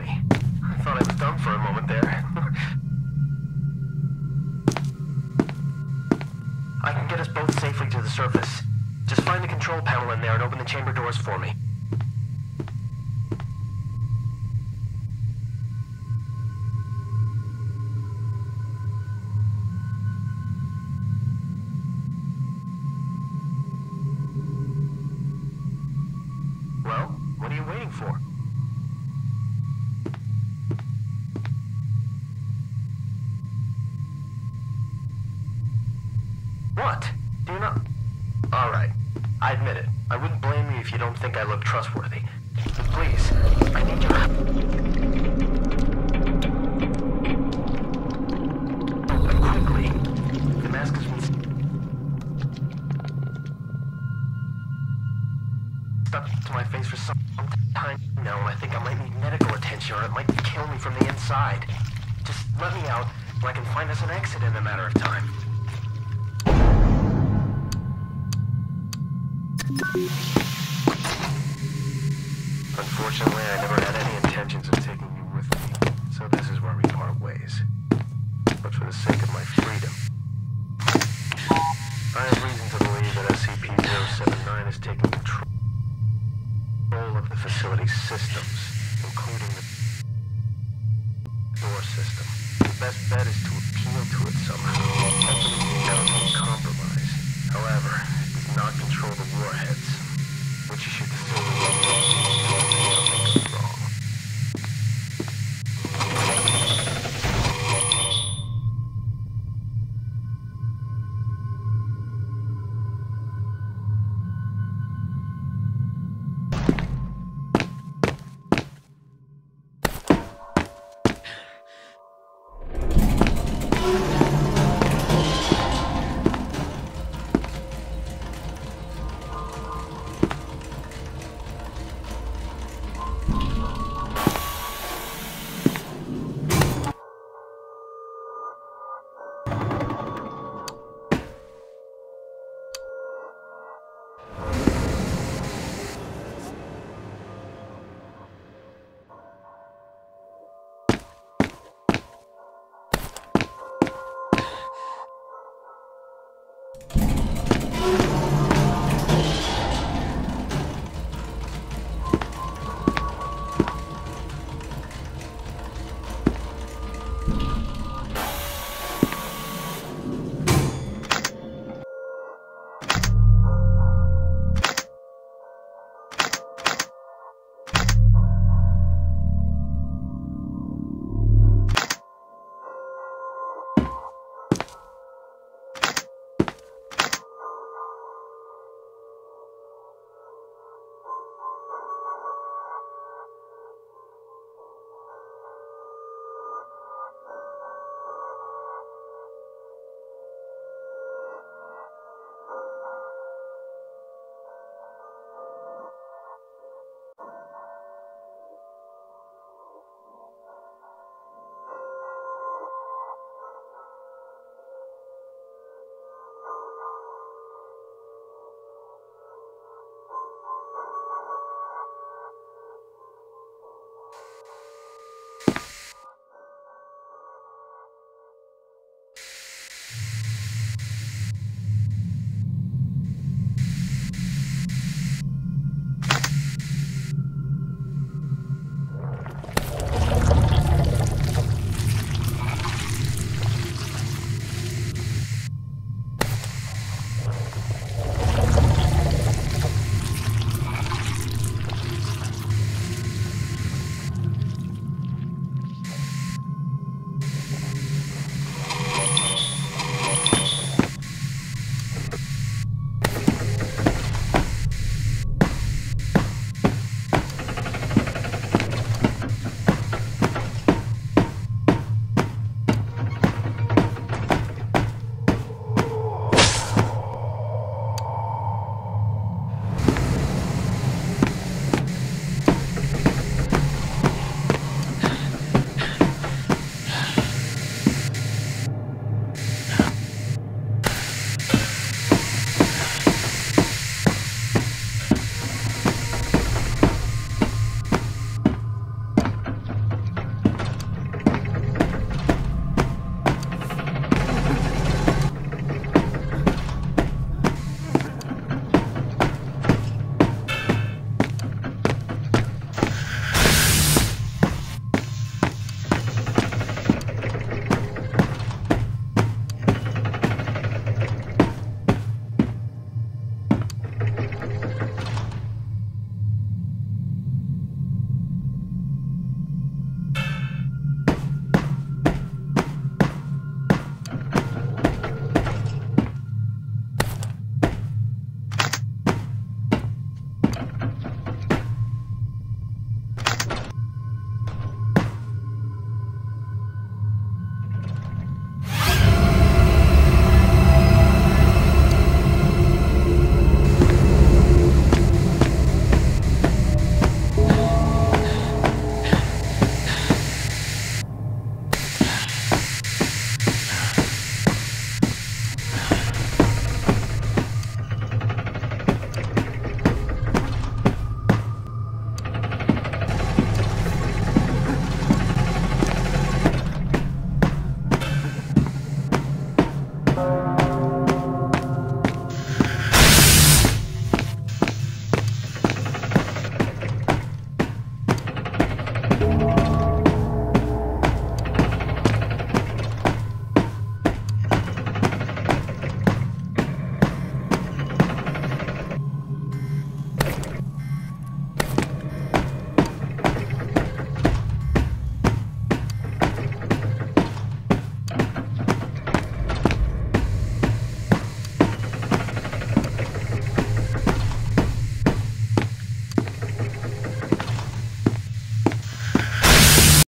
me. I thought I was done for a moment there. I can get us both safely to the surface. Just find the control panel in there and open the chamber doors for me. Well, what are you waiting for? What? Do you not? Alright. I admit it. I wouldn't blame you if you don't think I look trustworthy. But please, I need your help. And quickly. The mask has been stuck to my face for some time now, and I think I might need medical attention, or it might kill me from the inside. Just let me out, and I can find us an exit in a matter of time. Unfortunately, I never had any intentions of taking you with me, so this is where we part ways. But for the sake of my freedom, I have reason to believe that SCP-079 is taking control of the facility's systems, including the door system. The best bet is to